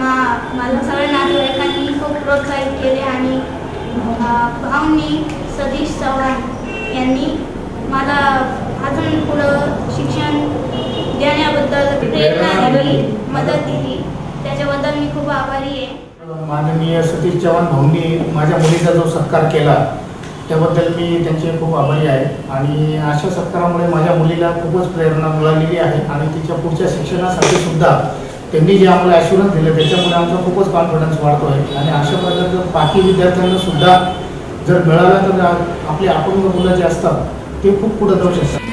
माझ्या सगळ्या नातेवाईकांनी खूप प्रोत्साहित केले आणि भाऊंनी सतीश चव्हाण यांनी मला अजून पुढं शिक्षण देण्याबद्दल प्रेरणा दिली, मदत दिली, त्याच्याबद्दल मी खूप आभारी आहे। माननीय सतीश चव्हाण भाऊंनी माझ्या मुलीचा जो सत्कार केला त्याबद्दल मी त्यांचे खूप आभारी आहे आणि अशा सत्कारामुळे माझ्या मुलीला खूपच प्रेरणा मिळालेली आहे आणि तिच्या पुढच्या शिक्षणासाठी सुद्धा त्यांनी जे आम्हाला ॲश्युरन्स दिलं त्याच्यामुळे आमचा खूपच कॉन्फिडन्स वाढतो आहे आणि अशा प्रकारचं बाकी विद्यार्थ्यांना सुद्धा जर मिळालं तर आपले अपंग मुलं जे असतात ते खूप पुढे जाऊ शकतात।